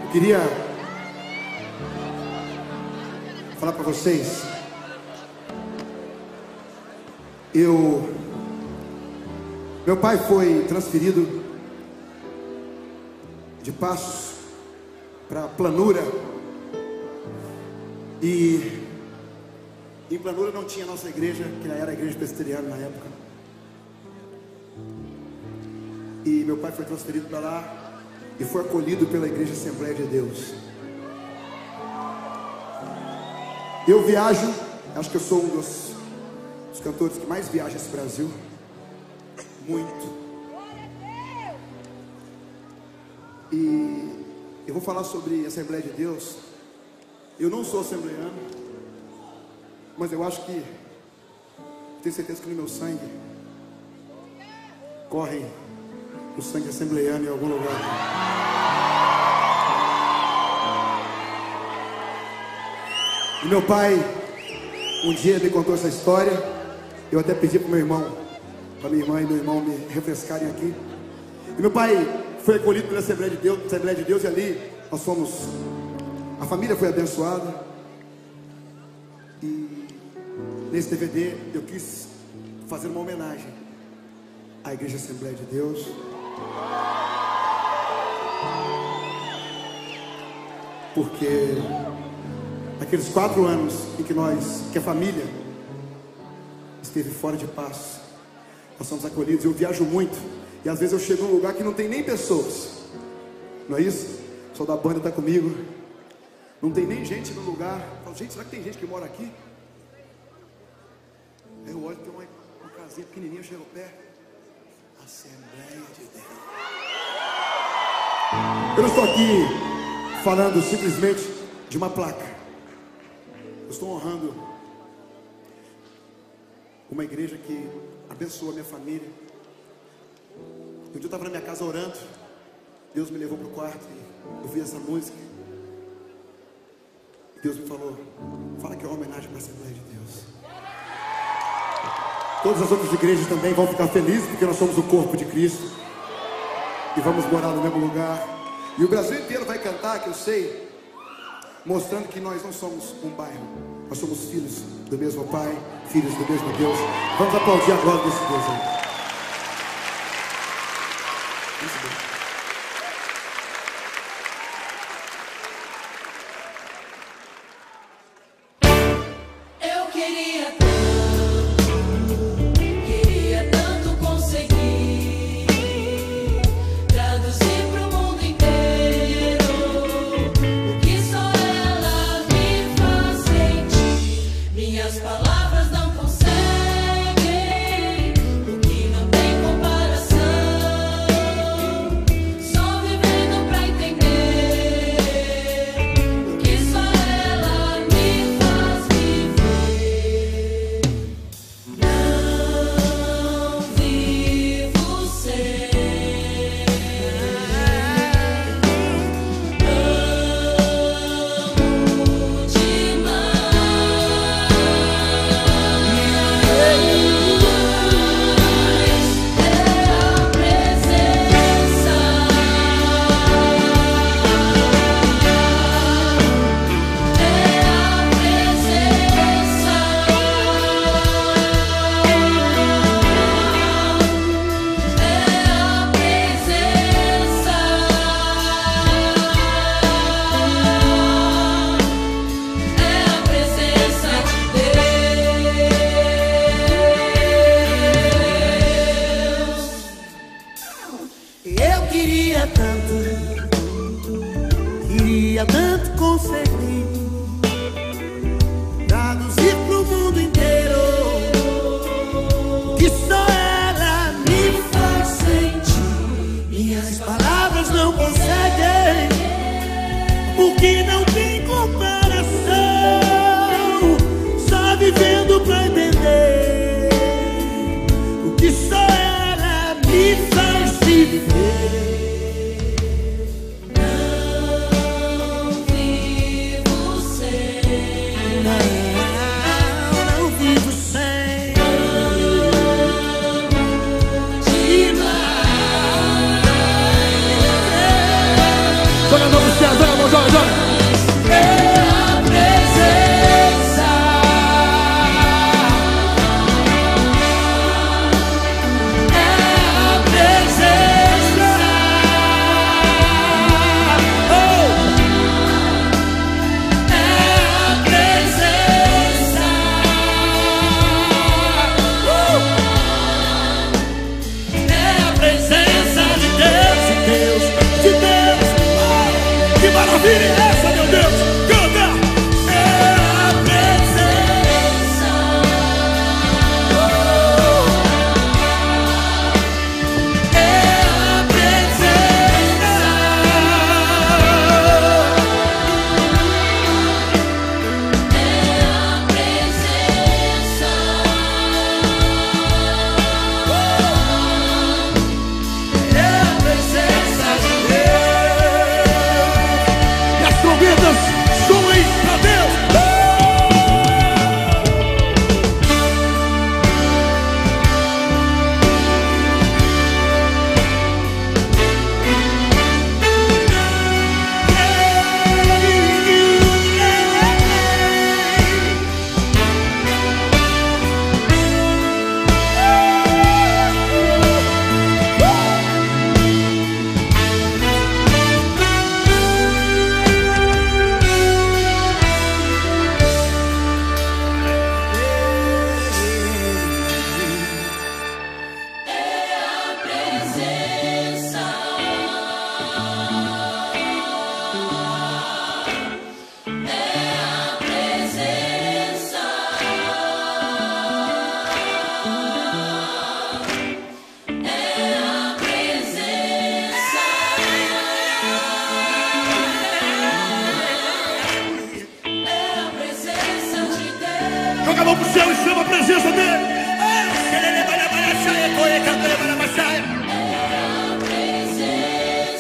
Queria falar para vocês. Meu pai foi transferido de Passos para Planura. E em Planura não tinha a nossa igreja, que era a igreja presbiteriana na época. E meu pai foi transferido para lá e foi acolhido pela igreja Assembleia de Deus. Eu viajo, acho que eu sou um dos cantores que mais viaja esse Brasil. Muito. E eu vou falar sobre a Assembleia de Deus. Eu não sou assembleiano, mas eu acho que, tenho certeza que no meu sangue corre o sangue assembleiano em algum lugar. E meu pai um dia me contou essa história. Eu até pedi para meu irmão, para minha irmã e meu irmão me refrescarem aqui. E meu pai foi acolhido pela Assembleia de Deus, e ali nós fomos, a família foi abençoada. E nesse DVD eu quis fazer uma homenagem à Igreja Assembleia de Deus. Porque aqueles 4 anos em que a família esteve fora de paz, nós somos acolhidos. Eu viajo muito e às vezes eu chego num lugar que não tem nem pessoas, não é isso? O pessoal da banda está comigo, não tem nem gente no lugar. Eu falo, gente, será que tem gente que mora aqui? Aí eu olho, tem uma casinha pequenininha, eu chego perto. Assembleia de Deus. Eu não estou aqui falando simplesmente de uma placa. Eu estou honrando uma igreja que abençoa a minha família. Um dia eu estava na minha casa orando, Deus me levou para o quarto e eu vi essa música. Deus me falou, fala que é uma homenagem para a Assembleia de Deus. Todas as outras igrejas também vão ficar felizes, porque nós somos o corpo de Cristo e vamos morar no mesmo lugar. E o Brasil inteiro vai cantar, que eu sei, mostrando que nós não somos um bairro, nós somos filhos do mesmo Pai, filhos do mesmo Deus. Vamos aplaudir a glória desse Deus aí. Queria tanto conseguir traduzir pro mundo inteiro que só ela me faz sentir. Minhas palavras não conseguem, porque não tem comparação. Só vivendo pra entender o que só ela me faz viver. Não vivo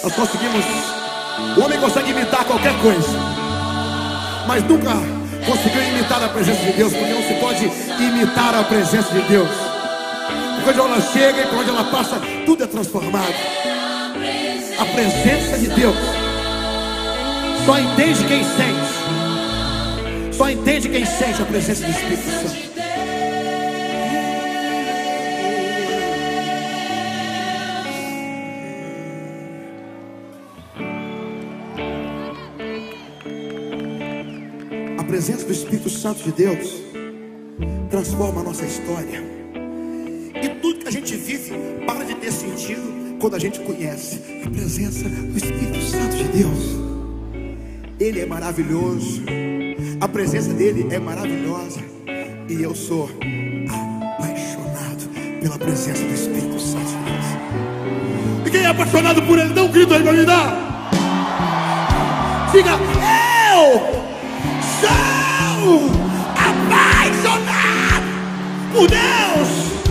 Nós conseguimos. O homem consegue imitar qualquer coisa, mas nunca conseguiu imitar a presença de Deus, porque não se pode imitar a presença de Deus. Porque onde ela chega e por onde ela passa, tudo é transformado. A presença de Deus só entende quem sente. Só entende quem sente a presença do Espírito Santo. A presença do Espírito Santo de Deus transforma a nossa história. E tudo que a gente vive para de ter sentido quando a gente conhece a presença do Espírito Santo de Deus. Ele é maravilhoso, a presença dele é maravilhosa, e eu sou apaixonado pela presença do Espírito Santo de Deus. E quem é apaixonado por ele, dá um grito aí pra me dar. Diga: eu sou apaixonado por Deus.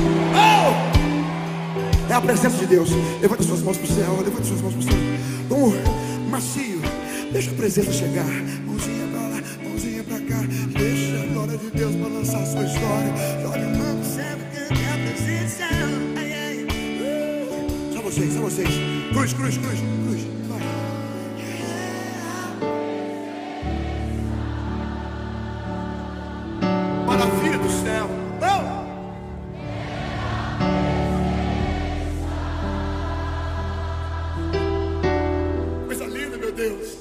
É a presença de Deus. Levante suas mãos para o céu. Levante suas mãos para o céu. Macio. Deixa a presença chegar. Mãozinha para lá, mãozinha para cá. Deixa a glória de Deus balançar a sua história. Joga a mão no céu, cante a presença. Só vocês, só vocês. Cruz, cruz, cruz, cruz. Vai. Maravilha do céu. Coisa linda, meu Deus.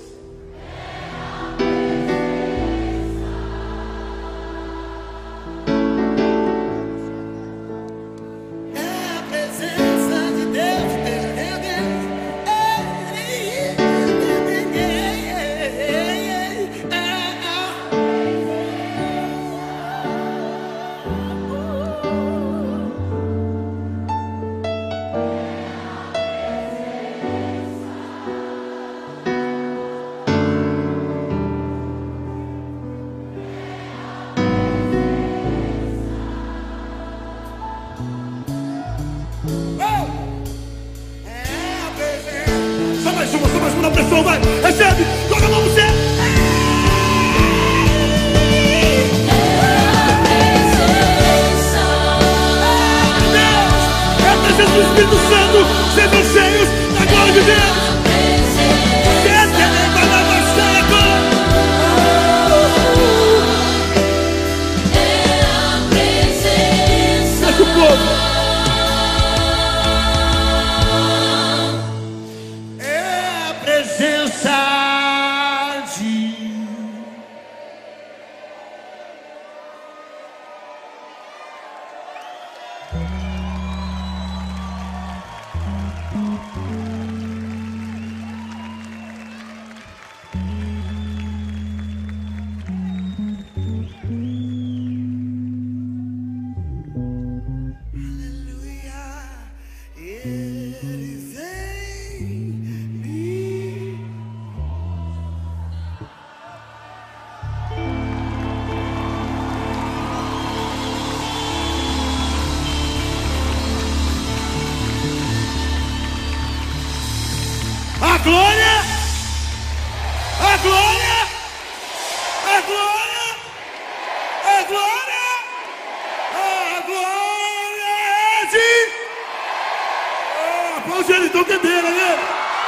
Só mais uma pressão, vai, recebe, joga a mão no céu. É a presença do Espírito Santo, sejam cheios da glória de Deus. Deixa o povo. A glória, a glória, a glória, a glória, a glória é de... Aplaude ele, então, cadeira, né?